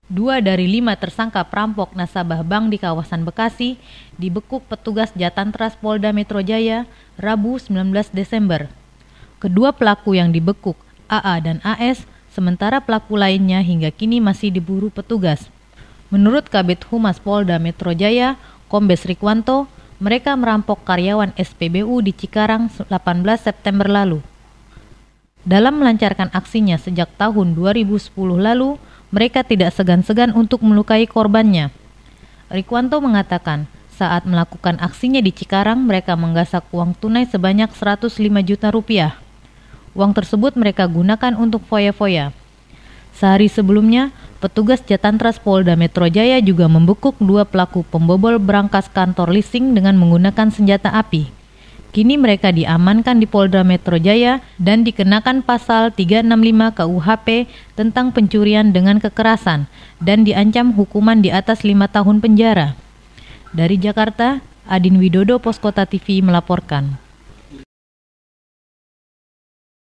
2 dari 5 tersangka perampok nasabah bank di kawasan Bekasi dibekuk petugas Jatantras Polda Metro Jaya Rabu 19 Desember. Kedua pelaku yang dibekuk, AA dan AS, sementara pelaku lainnya hingga kini masih diburu petugas. Menurut Kabid Humas Polda Metro Jaya, Kombes Rikwanto, mereka merampok karyawan SPBU di Cikarang 18 September lalu. Dalam melancarkan aksinya sejak tahun 2010 lalu, mereka tidak segan-segan untuk melukai korbannya. Rikwanto mengatakan, saat melakukan aksinya di Cikarang, mereka menggasak uang tunai sebanyak 105 juta rupiah. Uang tersebut mereka gunakan untuk foya-foya. Sehari sebelumnya, petugas Jatantras Polda Metro Jaya juga membekuk 2 pelaku pembobol berangkas kantor leasing dengan menggunakan senjata api. Kini mereka diamankan di Polda Metro Jaya dan dikenakan pasal 365 KUHP tentang pencurian dengan kekerasan dan diancam hukuman di atas 5 tahun penjara. Dari Jakarta, Adin Widodo, Poskota TV melaporkan.